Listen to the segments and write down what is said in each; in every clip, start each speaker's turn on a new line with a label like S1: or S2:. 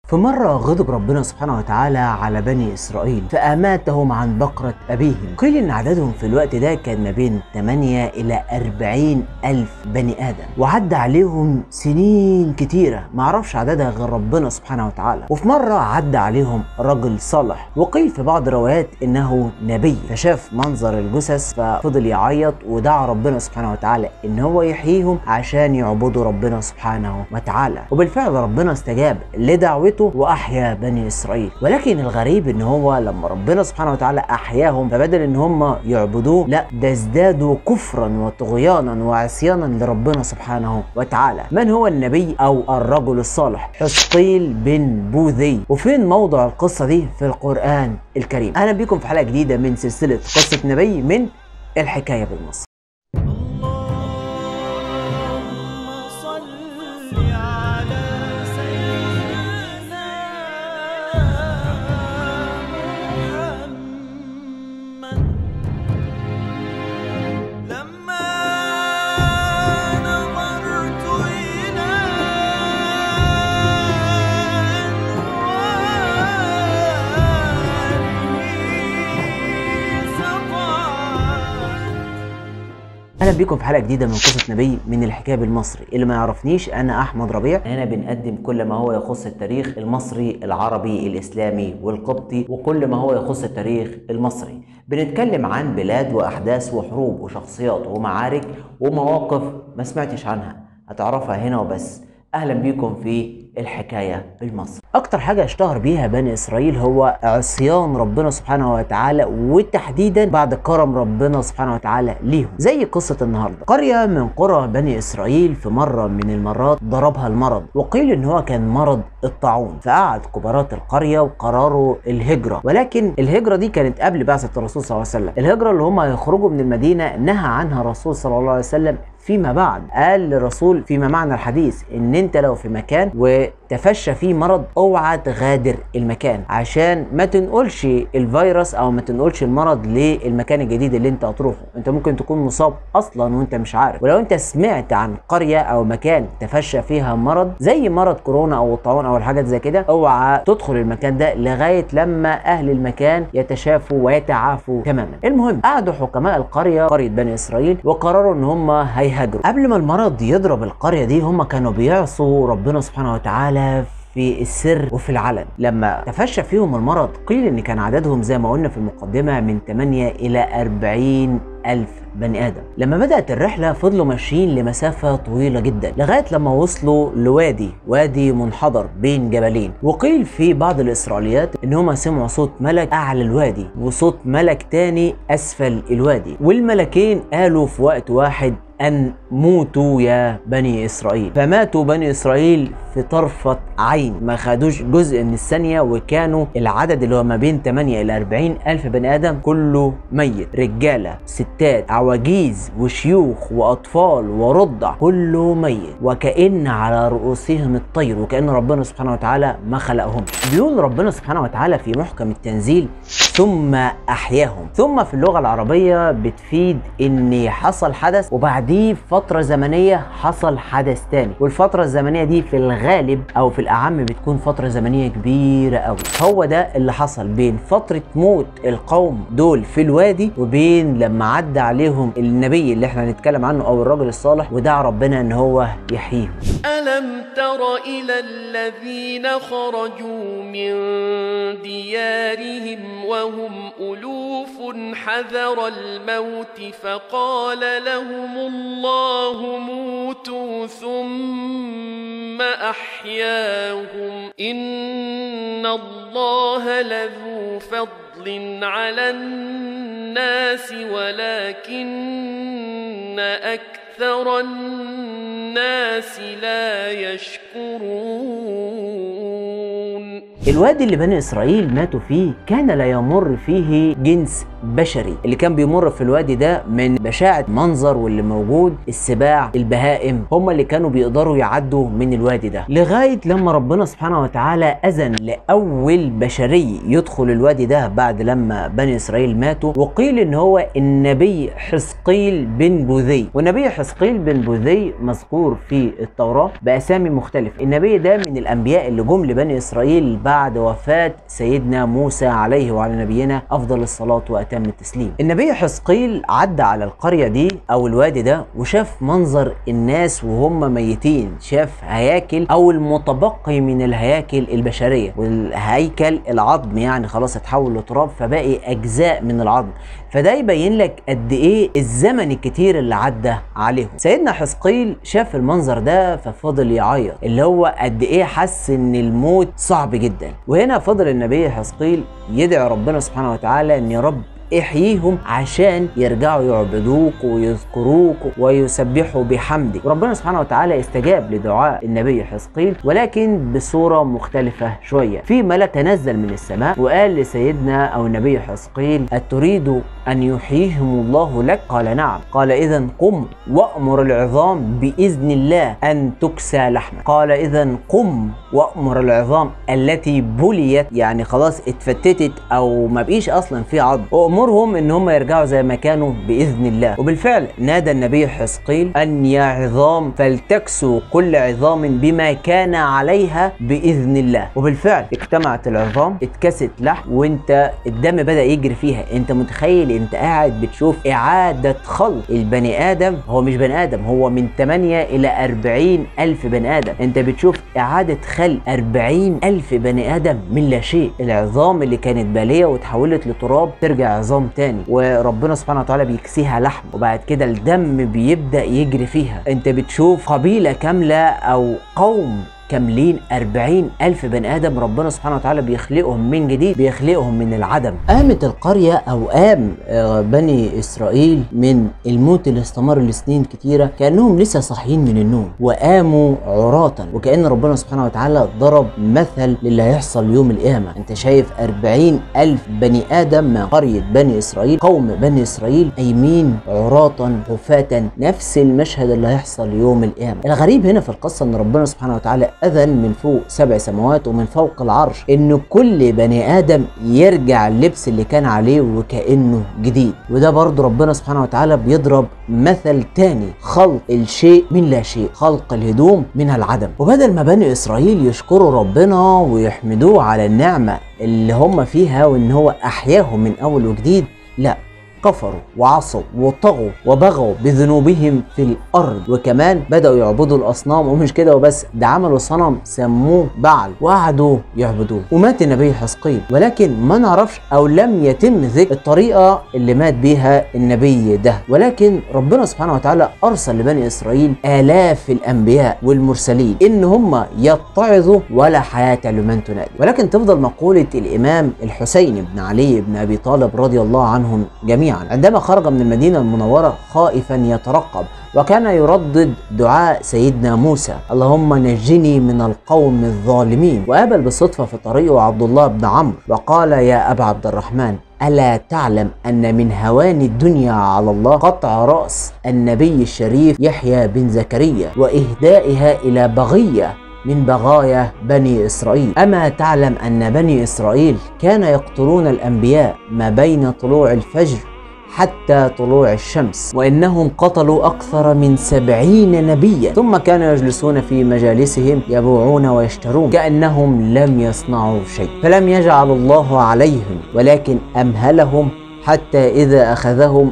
S1: في مرة غضب ربنا سبحانه وتعالى على بني إسرائيل فأماتهم عن بقرة أبيهم. قيل إن عددهم في الوقت ده كان ما بين 8 إلى 40 ألف بني آدم، وعدى عليهم سنين كتيرة معرفش عددها غير ربنا سبحانه وتعالى. وفي مرة عدى عليهم رجل صالح، وقيل في بعض الروايات إنه نبي، فشاف منظر الجثث ففضل يعيط ودعا ربنا سبحانه وتعالى إن هو يحييهم عشان يعبدوا ربنا سبحانه وتعالى. وبالفعل ربنا استجاب لدعوته واحيا بني اسرائيل. ولكن الغريب ان هو لما ربنا سبحانه وتعالى احياهم فبدل ان هم يعبدوه لا ده ازدادوا كفرا وطغيانا وعصيانا لربنا سبحانه وتعالى. من هو النبي او الرجل الصالح؟ حسقيل بن بوذي. وفين موضع القصه دي في القران الكريم؟ اهلا بكم في حلقه جديده من سلسله قصه نبي من الحكايه بالمصري. اهلا بيكم في حلقه جديده من قصه نبي من الحكايه بالمصري. اللي ما يعرفنيش انا احمد ربيع، هنا بنقدم كل ما هو يخص التاريخ المصري العربي الاسلامي والقبطي وكل ما هو يخص التاريخ المصري. بنتكلم عن بلاد واحداث وحروب وشخصيات ومعارك ومواقف ما سمعتش عنها، هتعرفها هنا وبس. اهلا بيكم في الحكايه بالمصري. اكتر حاجه اشتهر بيها بني اسرائيل هو عصيان ربنا سبحانه وتعالى، وتحديدا بعد كرم ربنا سبحانه وتعالى ليهم. زي قصه النهارده، قريه من قرى بني اسرائيل في مره من المرات ضربها المرض، وقيل ان هو كان مرض الطاعون. فقعد كبارات القريه وقرروا الهجره، ولكن الهجره دي كانت قبل بعثه الرسول صلى الله عليه وسلم. الهجره اللي هم هيخرجوا من المدينه نهى عنها الرسول صلى الله عليه وسلم فيما بعد. قال للرسول فيما معنى الحديث ان انت لو في مكان وتفشى فيه مرض اوعى تغادر المكان عشان ما تنقلش الفيروس او ما تنقلش المرض للمكان الجديد اللي انت هتروحه. انت ممكن تكون مصاب اصلا وانت مش عارف. ولو انت سمعت عن قرية او مكان تفشى فيها مرض زي مرض كورونا او الطاعون او الحاجات زي كده، اوعى تدخل المكان ده لغاية لما اهل المكان يتشافوا ويتعافوا تماما. المهم قعدوا حكماء القرية، قرية بني اسرائيل، وقرروا ان هم هيهاجروا. قبل ما المرض يضرب القرية دي هم كانوا بيعصوا ربنا سبحانه وتعالى في السر وفي العلن. لما تفشى فيهم المرض قيل ان كان عددهم زي ما قلنا في المقدمة من 8 الى 40 ألف بني آدم. لما بدأت الرحلة فضلوا ماشيين لمسافة طويلة جدا لغاية لما وصلوا لوادي منحدر بين جبلين. وقيل في بعض الإسرائيليات إن هم سمعوا صوت ملك أعلى الوادي وصوت ملك تاني أسفل الوادي، والملكين قالوا في وقت واحد أن موتوا يا بني إسرائيل. فماتوا بني إسرائيل في طرفة عين، ما خدوش جزء من الثانية، وكانوا العدد اللي هو ما بين 8 إلى 40 ألف بني آدم كله ميت، رجالة ستات عواجيز وشيوخ وأطفال ورضع، كله ميت وكأن على رؤوسهم الطير، وكأن ربنا سبحانه وتعالى ما خلقهم. بيقول ربنا سبحانه وتعالى في محكم التنزيل ثم أحياهم. ثم في اللغة العربية بتفيد إن حصل حدث وبعديه فترة زمنية حصل حدث تاني، والفترة الزمنية دي في الغالب أو في الأعم بتكون فترة زمنية كبيرة أوي. هو ده اللي حصل بين فترة موت القوم دول في الوادي وبين لما عدى عليهم النبي اللي احنا هنتكلم عنه أو الرجل الصالح ودعا ربنا إن هو يحييهم.
S2: ألم تر إلى الذين خرجوا من ديارهم وهم ألوف حذر الموت فقال لهم الله موتوا ثم أحياهم إن الله لذو فضل على الناس ولكن أكثر الناس لا يشكرون.
S1: الوادي اللي بني اسرائيل ماتوا فيه كان لا يمر فيه جنس بشري. اللي كان بيمر في الوادي ده من بشاعة منظر واللي موجود السباع البهائم هم اللي كانوا بيقدروا يعدوا من الوادي ده، لغاية لما ربنا سبحانه وتعالى أذن لأول بشري يدخل الوادي ده بعد لما بني إسرائيل ماتوا. وقيل إن هو النبي حزقيل بن بوذي، والنبي حزقيل بن بوذي مذكور في التوراة بأسامي مختلفة. النبي ده من الأنبياء اللي جم لبني إسرائيل بعد وفاة سيدنا موسى عليه وعلى نبينا أفضل الصلاة وأتم التسليم. النبي حزقيل عدى على القرية دي أو الوادي ده وشاف منظر الناس وهم ميتين، شاف هياكل أو المتبقي من الهياكل البشرية، والهيكل العظم يعني خلاص اتحول لتراب فباقي أجزاء من العظم. فده يبين لك قد ايه الزمن الكتير اللي عدى عليهم. سيدنا حزقيل شاف المنظر ده ففضل يعيط، اللي هو قد ايه حس ان الموت صعب جدا. وهنا فضل النبي حزقيل يدعي ربنا سبحانه وتعالى ان يا رب احييهم عشان يرجعوا يعبدوك ويذكروك ويسبحوا بحمدك. وربنا سبحانه وتعالى استجاب لدعاء النبي حزقيل ولكن بصورة مختلفة شوية. في ملك تنزل من السماء وقال لسيدنا او النبي حزقيل أتريد أن يحييهم الله لك؟ قال نعم. قال إذا قم وأمر العظام بإذن الله أن تكسى لحما. قال إذا قم وأمر العظام التي بليت يعني خلاص اتفتتت او ما بقيش اصلا في عظم، وامرهم ان هم يرجعوا زي ما كانوا باذن الله. وبالفعل نادى النبي حزقيل ان يا عظام فلتكسوا كل عظام بما كان عليها باذن الله. وبالفعل اجتمعت العظام، اتكست لحم، وانت الدم بدا يجري فيها. انت متخيل انت قاعد بتشوف اعاده خلق البني ادم، هو مش بني ادم، هو من 8 الى 40 الف بني ادم. انت بتشوف اعاده خلق 40 الف بني ادم من لا شيء. العظام اللي كانت باليه وتحولت لتراب ترجع عظام تاني، وربنا سبحانه وتعالى بيكسيها لحم، وبعد كده الدم بيبدأ يجري فيها. انت بتشوف قبيلة كاملة او قوم كاملين 40 ألف بني آدم ربنا سبحانه وتعالى بيخلقهم من جديد، بيخلقهم من العدم. قامت القرية أو قام بني إسرائيل من الموت اللي استمر لسنين كتيرة كأنهم لسه صاحيين من النوم، وقاموا عراة، وكأن ربنا سبحانه وتعالى ضرب مثل للي هيحصل يوم القيامة. أنت شايف 40 ألف بني آدم من قرية بني إسرائيل، قوم بني إسرائيل قايمين عراة حفاة، نفس المشهد اللي هيحصل يوم القيامة. الغريب هنا في القصة أن ربنا سبحانه وتعالى أذن من فوق 7 سماوات ومن فوق العرش إن كل بني آدم يرجع اللبس اللي كان عليه وكأنه جديد. وده برضه ربنا سبحانه وتعالى بيضرب مثل تاني، خلق الشيء من لا شيء، خلق الهدوم من العدم. وبدل ما بني إسرائيل يشكروا ربنا ويحمدوه على النعمة اللي هم فيها وإن هو أحياهم من أول وجديد، لا، كفروا وعصوا وطغوا وبغوا بذنوبهم في الارض، وكمان بداوا يعبدوا الاصنام. ومش كده وبس، ده عملوا صنم سموه بعل وقعدوا يعبدوه. ومات النبي حزقيل، ولكن ما نعرفش او لم يتم ذكر الطريقه اللي مات بيها النبي ده. ولكن ربنا سبحانه وتعالى ارسل لبني اسرائيل الاف الانبياء والمرسلين ان هم يتعظوا ولا حياه لمن تنادي. ولكن تفضل مقوله الامام الحسين بن علي بن ابي طالب رضي الله عنهم جميعا عندما خرج من المدينة المنورة خائفا يترقب، وكان يردد دعاء سيدنا موسى اللهم نجني من القوم الظالمين. وقابل بالصدفة في طريقه عبد الله بن عمرو وقال يا أبا عبد الرحمن ألا تعلم أن من هوان الدنيا على الله قطع رأس النبي الشريف يحيى بن زكريا وإهدائها إلى بغية من بغايا بني إسرائيل؟ أما تعلم أن بني إسرائيل كان يقتلون الأنبياء ما بين طلوع الفجر حتى طلوع الشمس، وإنهم قتلوا أكثر من 70 نبيا، ثم كانوا يجلسون في مجالسهم يبيعون ويشترون كأنهم لم يصنعوا شيء، فلم يجعل الله عليهم ولكن أمهلهم حتى إذا أخذهم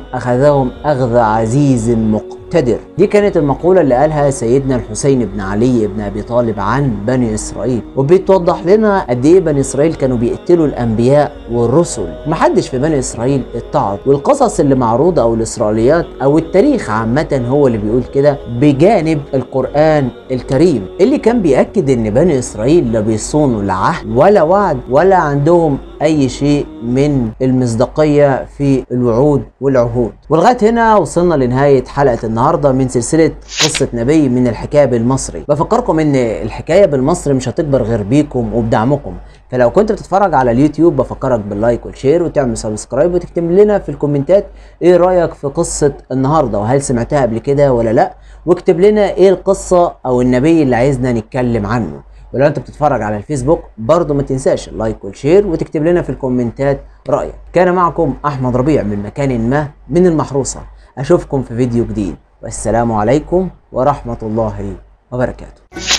S1: أخذ عزيز مقتدر. دي كانت المقولة اللي قالها سيدنا الحسين بن علي بن أبي طالب عن بني إسرائيل، وبتوضح لنا قد إيه بني إسرائيل كانوا بيقتلوا الأنبياء والرسل. محدش في بني إسرائيل اتعظ، والقصص اللي معروضة أو الإسرائيليات أو التاريخ عامة هو اللي بيقول كده، بجانب القرآن الكريم اللي كان بيأكد إن بني إسرائيل لا بيصونوا لا عهد ولا وعد ولا عندهم أي شيء من المصداقية في الوعود والعهود. ولغاية هنا وصلنا لنهاية حلقة النهاردة من سلسلة قصة نبي من الحكاية بالمصري. بفكركم ان الحكاية بالمصري مش هتكبر غير بيكم وبدعمكم، فلو كنت بتتفرج على اليوتيوب بفكرك باللايك والشير وتعمل سبسكرايب وتكتب لنا في الكومنتات ايه رايك في قصه النهارده، وهل سمعتها قبل كده ولا لا، واكتب لنا ايه القصه او النبي اللي عايزنا نتكلم عنه. ولو انت بتتفرج على الفيسبوك برضه ما تنساش اللايك والشير وتكتب لنا في الكومنتات رايك. كان معكم احمد ربيع من مكان ما من المحروسه. اشوفكم في فيديو جديد، والسلام عليكم ورحمه الله وبركاته.